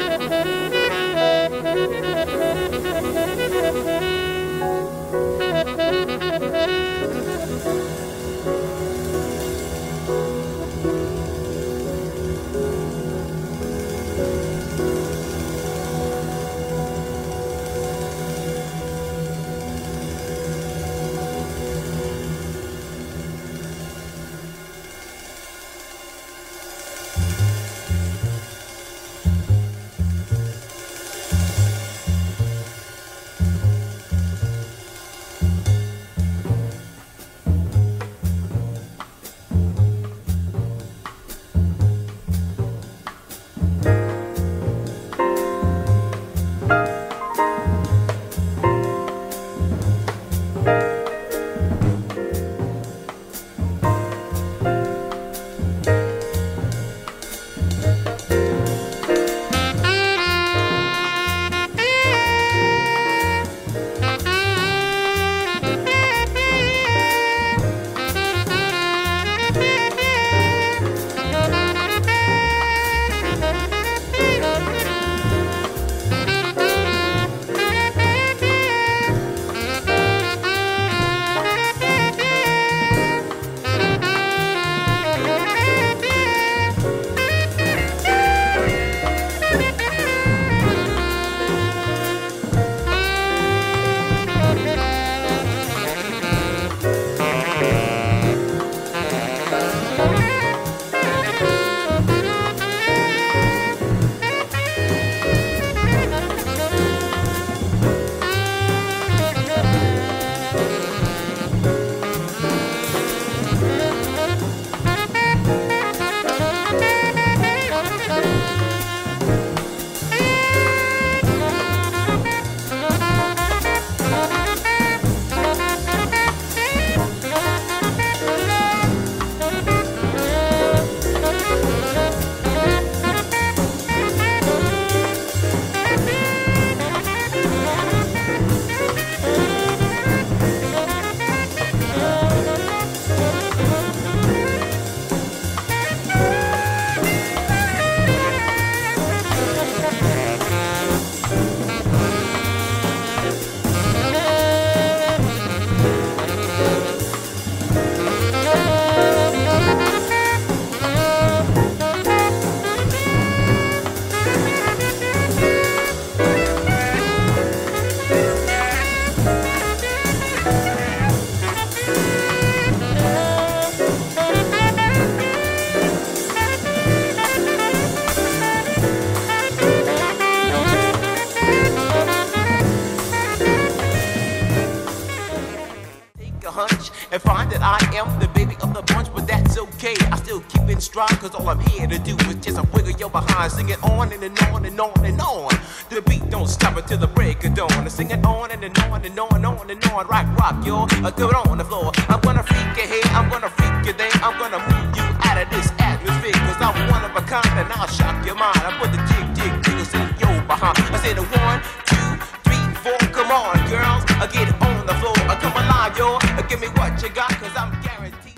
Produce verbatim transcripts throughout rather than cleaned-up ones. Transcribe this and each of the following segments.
and find that I am the baby of the bunch, but that's okay. I still keep in stride, cause all I'm here to do is just a wiggle your behind, sing it on and, and on and on and on. The beat don't stop until the break of dawn. I sing it on and, and on and on and on and on. Rock, rock, yo, I do it on the floor. I'm gonna freak you here, I'm gonna freak you there. I'm gonna move you out of this atmosphere, cause I'm one of a kind and I'll shock your mind. I put the jig, jig, jiggles in your behind. I said a one, two, three, four, come on, girls, I get it on the floor. I come alive, yo, give me what you got, cause I'm guaranteed.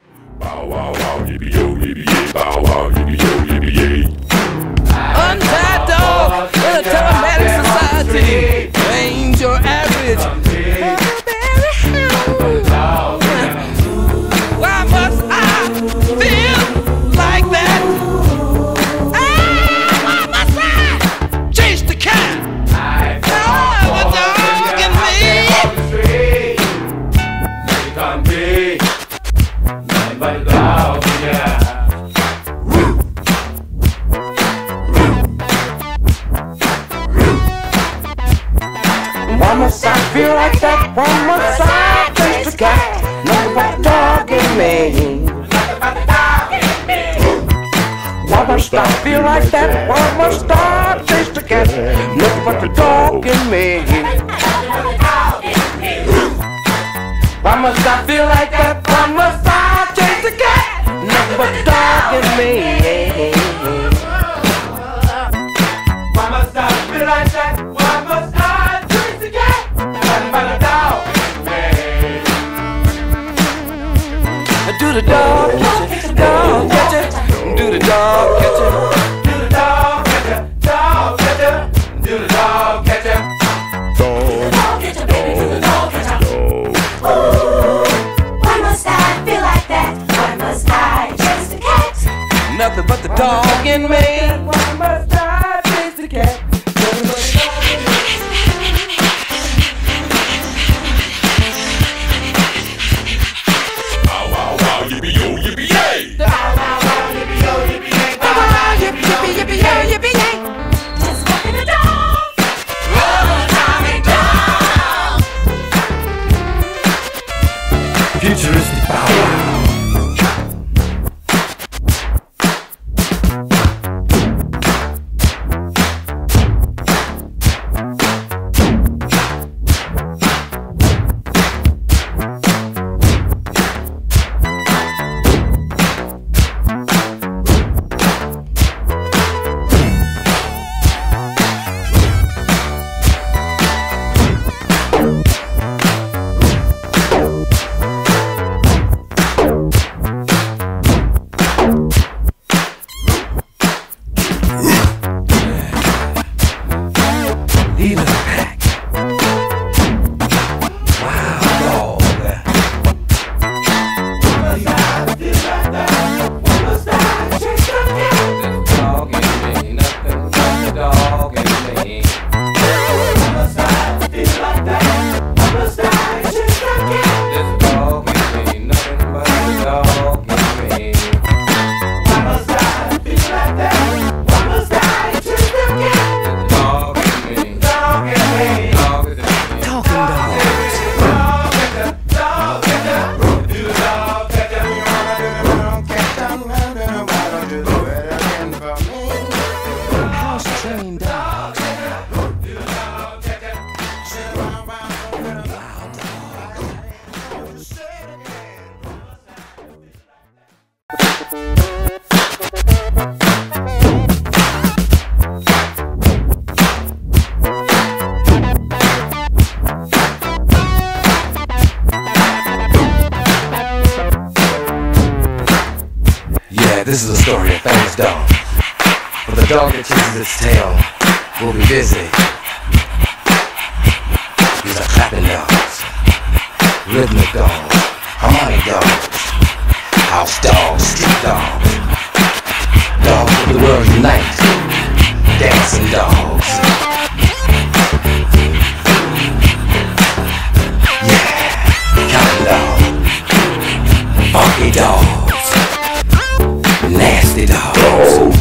Bow wow wow, yippee yo, yippee yay. Bow wow, yippee yo, yippee yay. Untied dog in a telematic society. Ain't your average. Why must I feel like that? Ah, why must I chase the cat? I oh, the dog in me. You can't be nothing but a dog, yeah. Why must I feel like that? Why must I chase the cat? Nothing but a dog in me. Why must I feel like that? Why must I chase the cat? Nothing but the dog in me. Why must I feel like that? Why must I chase the cat? Nothing but the dog in me. Why must I feel like that? Why must I chase the cat? Nothing but a dog in me. Do the dog catch it, dog catch it. Do the dog catch it. Do the dog catch it, dog nothing but the dog in me. Why must I chase the cat? Nothing but the dog in me. Bow wow wow, yippee yo, yippee yay. Bow wow wow, yippee yo, yippee yay. Bow wow, yippee yippee yippee yay, yippee yay. Just walking the dog. Run, Tommy dog. Futuristic bow wow. Lead of the pack. Wow, dog. Dog in me, nothing but the dog in me. There's a dog in me, nothing but the dog in me. Why must I feel like that? Why must I chase the cat? Dog in me, Dog in me. dog is in me. Talking dog. House trained dogs. Yeah, this is a story of famous dog. But the dog that chases its tail will be busy. These are clapping dogs, rhythmic dogs, harmonic dogs, house dogs, street dogs, dogs of the world unite, dancing dogs. Yeah, counting dogs, funky dogs, nasty dogs.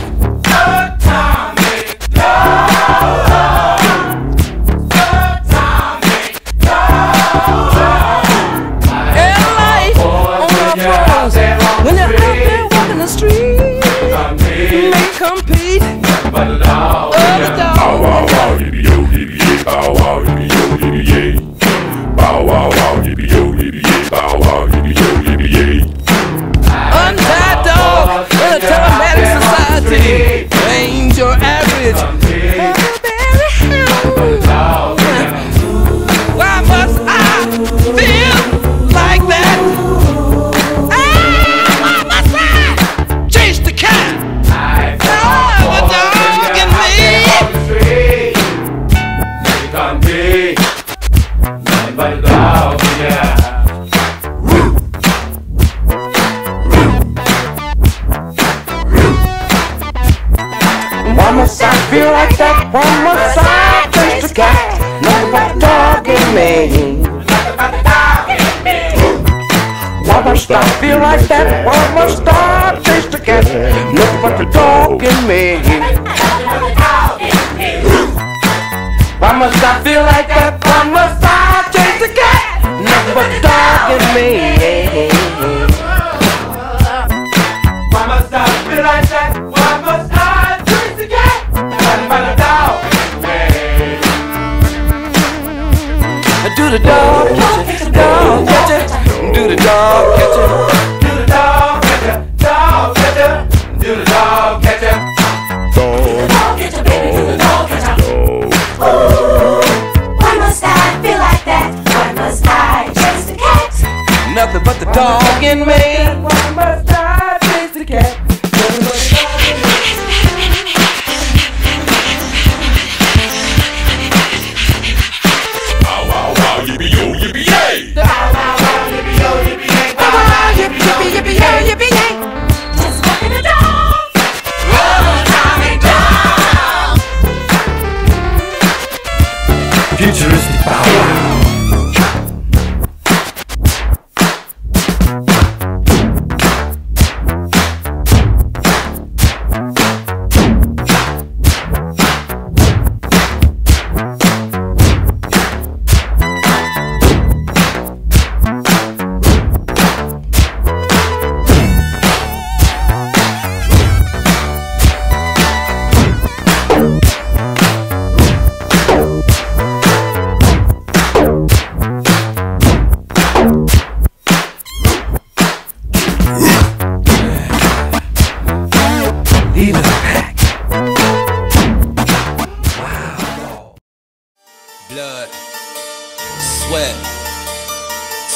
When you're out there walking the street, you may compete. But the dog, Oh, the dog. bow wow wow, yippee yo, yippee yay. Bow wow, yippee yo, yippee yay. Bow wow wow, yippee yo, yippee yay. Bow wow, yippee yo, yippee yay. Untied dog in a telematic society ain't your average. Why must I feel like that? Ah, why must I chase the cat? Oh, the dog in me. Nothing but the dog, yeah. Why must I feel like that? Why must I chase the cat? Nothing but the dog in me. Why must I feel like that? Why must I chase the cat? Nothing but the dog in me. Why must I feel like that? Why must I chase the cat? Nothing but the dog in me. Why must I feel like that? Why must I chase the cat? Nothing but the dog in me. Do the dog catch it, dog catch it. Do the dog catch it. Do the dog catch ya, dog catch ya. Do the dog catch ya. Why must I feel like that? Why must I chase the cat? Nothing but the dog in me. Why must I chase the cat? Nothing but the dog in me. Bow wow wow, yippee yo, yippee yay. Bow wow wow, yippee yo, yippee yay. Bow wow, yippee yo,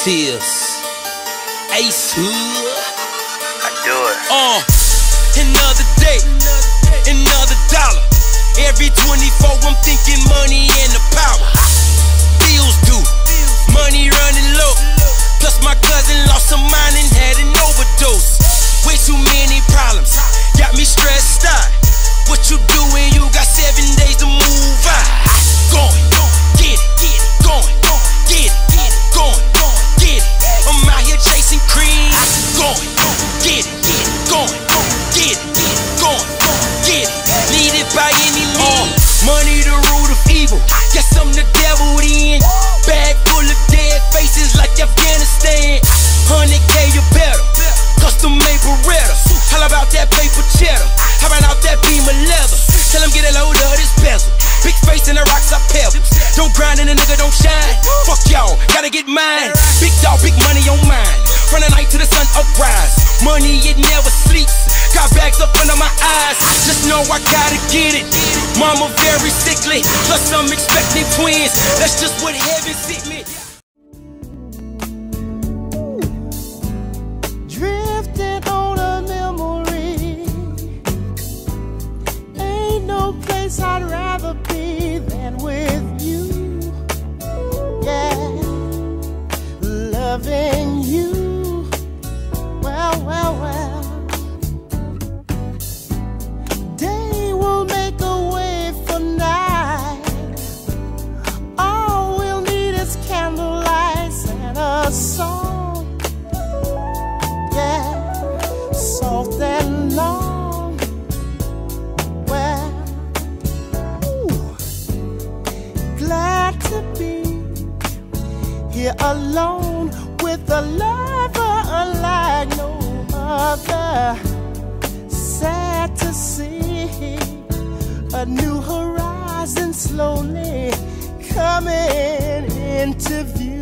tears. Ace Hood. I do it. Uh, another day, another dollar. Every twenty-four, I'm thinking money and the power. Bills due, money running low. Plus my cousin lost her mind and had an overdose. Way too many problems, got me stressed out. What you doing? You got seven days to move out. Going, get it, get it, going, get it, get it, going, get it. I'm out here chasing cream. Going, get it, get it, going, get it, get it, going, get it. Need it by any means. Money the root of evil. Guess I'm the devil then. Bag full of dead faces like Afghanistan. Hundred K or better. Custom made Beretta. How about that paper cheddar? How about out that beam of leather? Tell him get a load of this bezel. Big face and the rocks I pebble. Don't grind and the nigga don't shine. Fuck y'all, gotta get mine. Big dog, big money on mine. From the night to the sun uprise. Money, it never sleeps. Got bags up under my eyes. Just know I gotta get it. Mama very sickly. Plus I'm expecting twins. That's just what heaven sent me. Drifting on a memory. Ain't no place I'd rather be than with you. Yeah, loving you. Well, well, well. Day will make a way for night. All we'll need is candlelight and a song. Yeah, soft and long. Well, ooh, glad to be here alone with a lover unlike no other. Sad to see a new horizon slowly coming into view.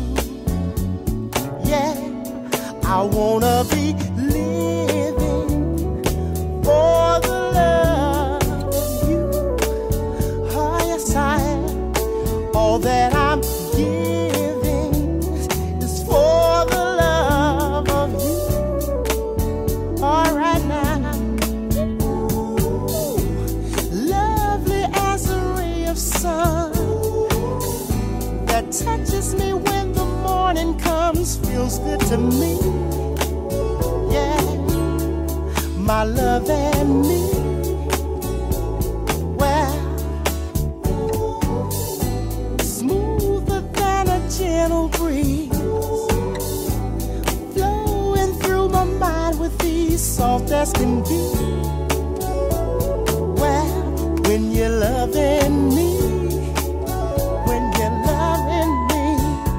Yeah, I wanna be living for the love of you. Oh yes, I am. All that I'm giving is for the love of you. All right now. Ooh, lovely as a ray of sun that touches me when the morning comes, feels good to me. Yeah, my love and me. Well, smoother than a gentle breeze, flowing through my mind with ease, soft as can be. Well, when you're loving me, when you're loving me,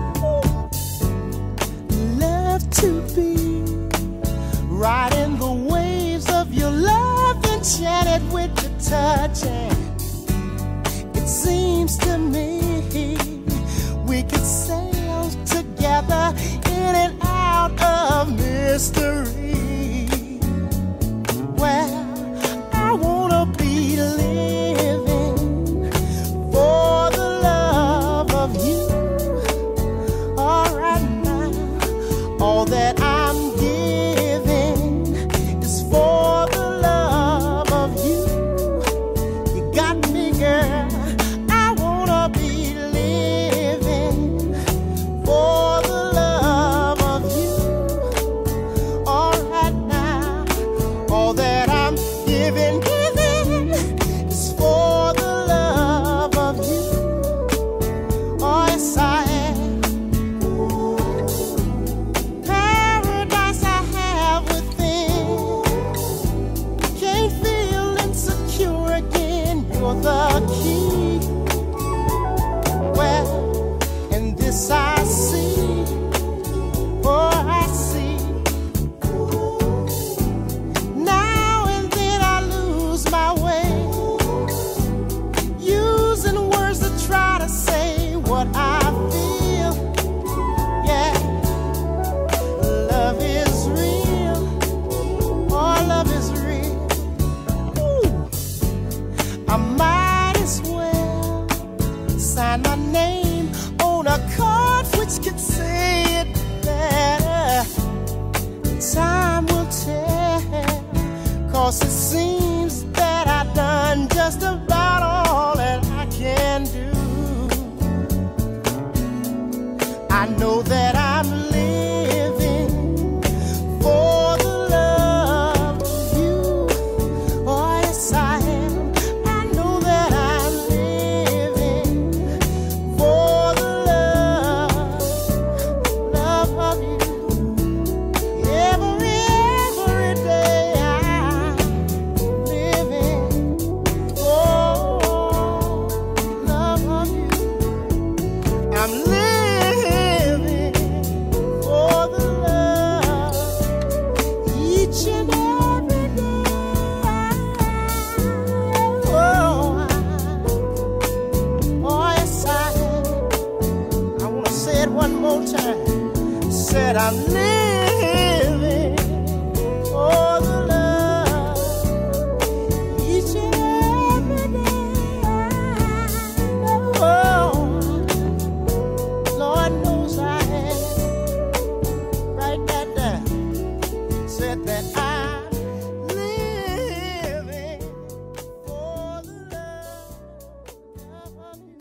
love to be riding the waves of your love, enchanted with your touch. And it seems to me we could sail together in and out of mystery. Well, I wanna be living for the love of you. All right now, all that I'm giving is for the love of you. You got me, girl. I wanna be living for the love of you. All right. 'cause it seems that I've done just about all that I can do. I know that I'm living for the love of you. Oh, yes, I am. I know that I'm living for the love, love of you. Every, every day I'm living for love of you. I'm living for the love each and every day. Oh, I, oh yes, I am. I want to say it one more time. Said I'm living for the love each and every day. Oh, Lord knows I am. Write that down. Said that I'm living for the love, love of you.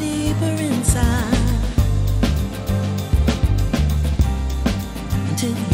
to